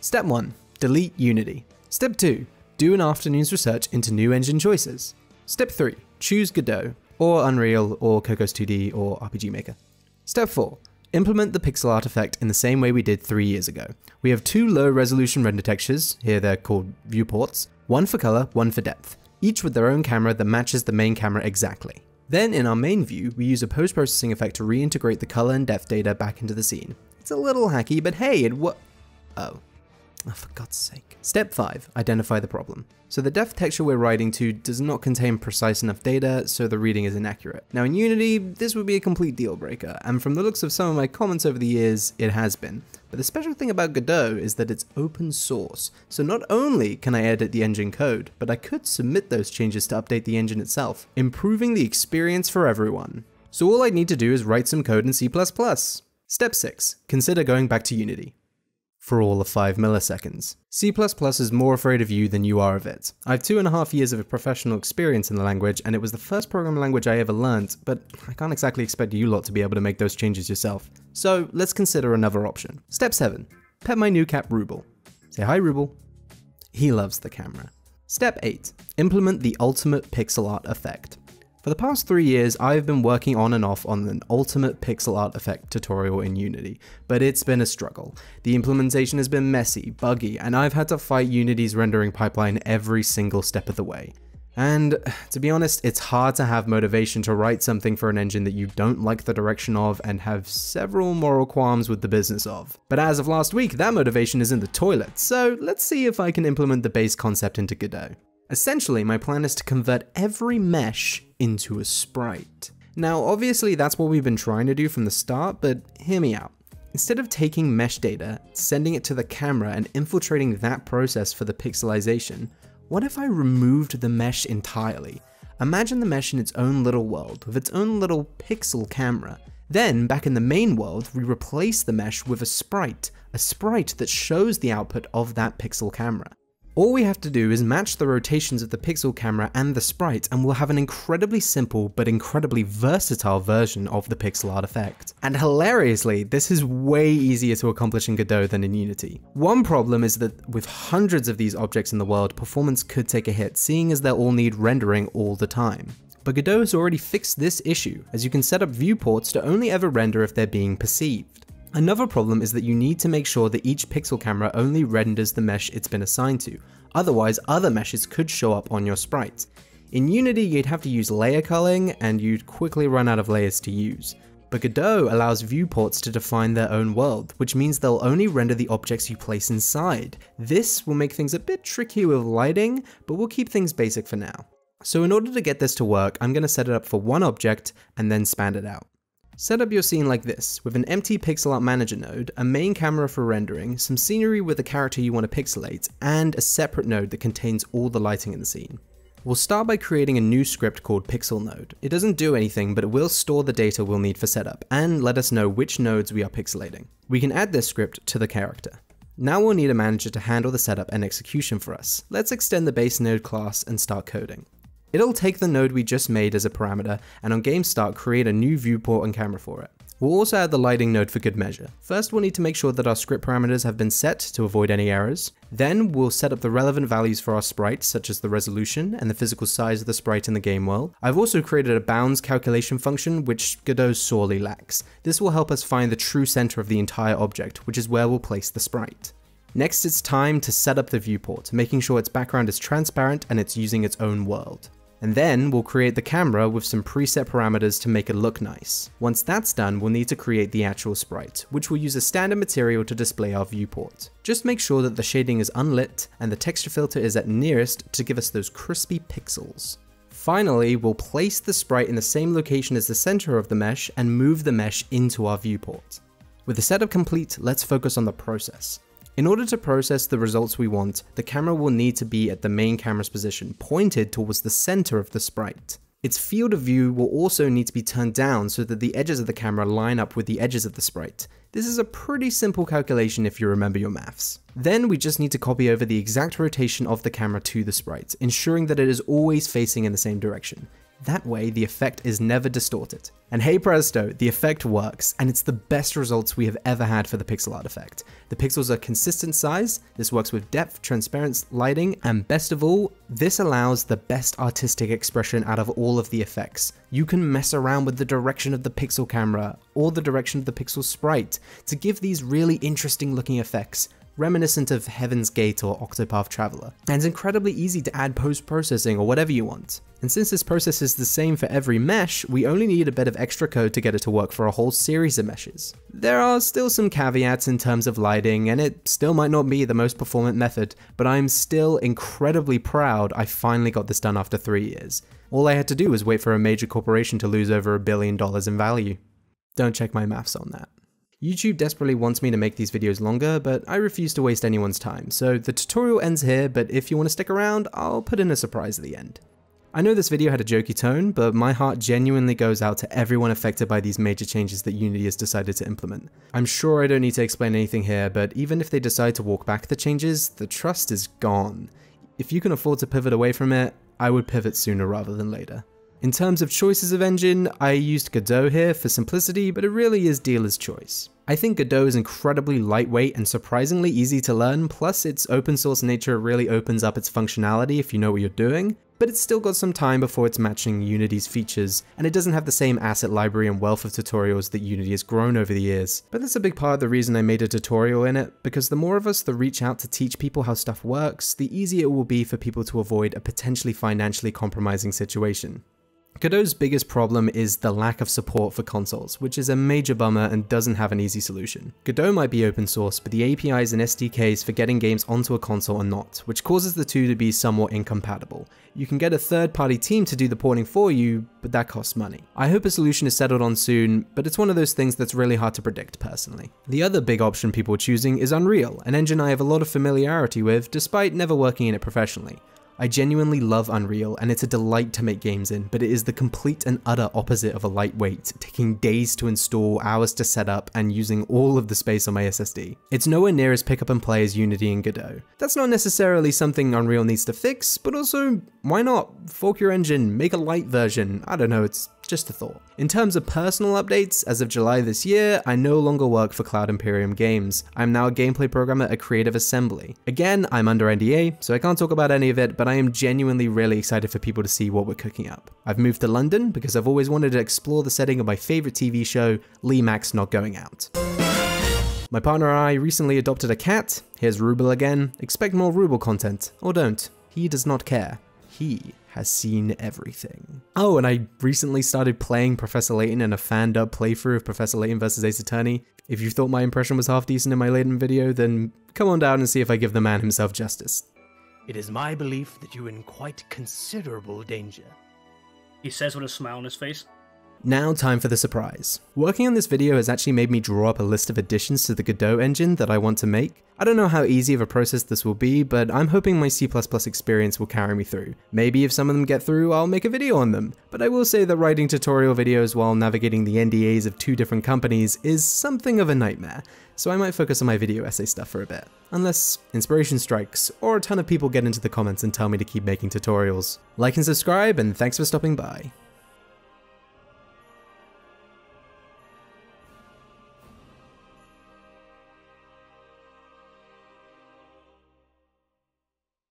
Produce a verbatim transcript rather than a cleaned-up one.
Step one. Delete Unity. Step two. Do an afternoon's research into new engine choices. Step three. Choose Godot, or Unreal, or Cocos two D, or R P G Maker. Step four. Implement the Pixelart Effect in the same way we did three years ago. We have two low resolution render textures, here they're called viewports, one for color, one for depth, each with their own camera that matches the main camera exactly. Then in our main view, we use a post-processing effect to reintegrate the color and depth data back into the scene. It's a little hacky, but hey, it wo- Oh. Oh, for God's sake. Step five. Identify the problem. So the depth texture we're writing to does not contain precise enough data, so the reading is inaccurate. Now in Unity, this would be a complete deal breaker, and from the looks of some of my comments over the years, it has been. But the special thing about Godot is that it's open source, so not only can I edit the engine code, but I could submit those changes to update the engine itself, improving the experience for everyone. So all I need to do is write some code in C plus plus. Step six. Consider going back to Unity. For all of five milliseconds. C plus plus is more afraid of you than you are of it. I have two and a half years of professional experience in the language, and it was the first programming language I ever learned, but I can't exactly expect you lot to be able to make those changes yourself. So let's consider another option. Step seven. Pet my new cat Ruble. Say hi Ruble. He loves the camera. Step eight. Implement the ultimate pixel art effect. For the past three years, I've been working on and off on an ultimate pixel art effect tutorial in Unity, but it's been a struggle. The implementation has been messy, buggy, and I've had to fight Unity's rendering pipeline every single step of the way. And to be honest, it's hard to have motivation to write something for an engine that you don't like the direction of and have several moral qualms with the business of. But as of last week, that motivation is in the toilet, so let's see if I can implement the base concept into Godot. Essentially, my plan is to convert every mesh into a sprite. Now, obviously that's what we've been trying to do from the start, but hear me out. Instead of taking mesh data, sending it to the camera and infiltrating that process for the pixelization, what if I removed the mesh entirely? Imagine the mesh in its own little world, with its own little pixel camera. Then, back in the main world, we replace the mesh with a sprite, a sprite that shows the output of that pixel camera. All we have to do is match the rotations of the pixel camera and the sprite, and we'll have an incredibly simple but incredibly versatile version of the pixel art effect. And hilariously, this is way easier to accomplish in Godot than in Unity. One problem is that with hundreds of these objects in the world, performance could take a hit, seeing as they'll all need rendering all the time. But Godot has already fixed this issue, as you can set up viewports to only ever render if they're being perceived. Another problem is that you need to make sure that each pixel camera only renders the mesh it's been assigned to, otherwise other meshes could show up on your sprite. In Unity you'd have to use layer culling and you'd quickly run out of layers to use. But Godot allows viewports to define their own world, which means they'll only render the objects you place inside. This will make things a bit tricky with lighting, but we'll keep things basic for now. So in order to get this to work, I'm going to set it up for one object and then span it out. Set up your scene like this, with an empty pixel art manager node, a main camera for rendering, some scenery with the character you want to pixelate, and a separate node that contains all the lighting in the scene. We'll start by creating a new script called pixel node. It doesn't do anything, but it will store the data we'll need for setup, and let us know which nodes we are pixelating. We can add this script to the character. Now we'll need a manager to handle the setup and execution for us. Let's extend the base node class and start coding. It'll take the node we just made as a parameter, and on game start create a new viewport and camera for it. We'll also add the lighting node for good measure. First we'll need to make sure that our script parameters have been set to avoid any errors. Then we'll set up the relevant values for our sprites, such as the resolution and the physical size of the sprite in the game world. I've also created a bounds calculation function which Godot sorely lacks. This will help us find the true center of the entire object, which is where we'll place the sprite. Next it's time to set up the viewport, making sure its background is transparent and it's using its own world. And then we'll create the camera with some preset parameters to make it look nice. Once that's done, we'll need to create the actual sprite, which will use a standard material to display our viewport. Just make sure that the shading is unlit and the texture filter is at nearest to give us those crispy pixels. Finally, we'll place the sprite in the same location as the center of the mesh and move the mesh into our viewport. With the setup complete, let's focus on the process. In order to process the results we want, the camera will need to be at the main camera's position, pointed towards the center of the sprite. Its field of view will also need to be turned down so that the edges of the camera line up with the edges of the sprite. This is a pretty simple calculation if you remember your maths. Then we just need to copy over the exact rotation of the camera to the sprite, ensuring that it is always facing in the same direction. That way, the effect is never distorted. And hey presto, the effect works, and it's the best results we have ever had for the pixel art effect. The pixels are consistent size, this works with depth, transparent lighting, and best of all, this allows the best artistic expression out of all of the effects. You can mess around with the direction of the pixel camera, or the direction of the pixel sprite, to give these really interesting looking effects, reminiscent of Heaven's Gate or Octopath Traveler. And it's incredibly easy to add post-processing or whatever you want. And since this process is the same for every mesh, we only need a bit of extra code to get it to work for a whole series of meshes. There are still some caveats in terms of lighting, and it still might not be the most performant method, but I'm still incredibly proud I finally got this done after three years. All I had to do was wait for a major corporation to lose over a billion dollars in value. Don't check my maths on that. YouTube desperately wants me to make these videos longer, but I refuse to waste anyone's time, so the tutorial ends here, but if you want to stick around, I'll put in a surprise at the end. I know this video had a jokey tone, but my heart genuinely goes out to everyone affected by these major changes that Unity has decided to implement. I'm sure I don't need to explain anything here, but even if they decide to walk back the changes, the trust is gone. If you can afford to pivot away from it, I would pivot sooner rather than later. In terms of choices of engine, I used Godot here for simplicity, but it really is dealer's choice. I think Godot is incredibly lightweight and surprisingly easy to learn, plus its open source nature really opens up its functionality if you know what you're doing, but it's still got some time before it's matching Unity's features, and it doesn't have the same asset library and wealth of tutorials that Unity has grown over the years. But that's a big part of the reason I made a tutorial in it, because the more of us that reach out to teach people how stuff works, the easier it will be for people to avoid a potentially financially compromising situation. Godot's biggest problem is the lack of support for consoles, which is a major bummer and doesn't have an easy solution. Godot might be open source, but the A P Is and S D Ks for getting games onto a console are not, which causes the two to be somewhat incompatible. You can get a third-party team to do the porting for you, but that costs money. I hope a solution is settled on soon, but it's one of those things that's really hard to predict personally. The other big option people are choosing is Unreal, an engine I have a lot of familiarity with despite never working in it professionally. I genuinely love Unreal, and it's a delight to make games in, but it is the complete and utter opposite of a lightweight, taking days to install, hours to set up, and using all of the space on my S S D. It's nowhere near as pick up and play as Unity and Godot. That's not necessarily something Unreal needs to fix, but also, why not? Fork your engine, make a light version, I don't know, it's just a thought. In terms of personal updates, as of July this year, I no longer work for Cloud Imperium Games. I'm now a gameplay programmer at Creative Assembly. Again, I'm under N D A, so I can't talk about any of it, but I am genuinely really excited for people to see what we're cooking up. I've moved to London because I've always wanted to explore the setting of my favorite T V show, Lee Mack's Not Going Out. My partner and I recently adopted a cat. Here's Ruble again. Expect more Ruble content, or don't. He does not care. He has seen everything. Oh, and I recently started playing Professor Layton in a fan-dub playthrough of Professor Layton versus Ace Attorney. If you thought my impression was half decent in my Layton video, then come on down and see if I give the man himself justice. It is my belief that you're in quite considerable danger. He says with a smile on his face. Now time for the surprise. Working on this video has actually made me draw up a list of additions to the Godot engine that I want to make. I don't know how easy of a process this will be, but I'm hoping my C plus plus experience will carry me through. Maybe if some of them get through, I'll make a video on them. But I will say that writing tutorial videos while navigating the N D As of two different companies is something of a nightmare, so I might focus on my video essay stuff for a bit. Unless inspiration strikes, or a ton of people get into the comments and tell me to keep making tutorials. Like and subscribe, and thanks for stopping by.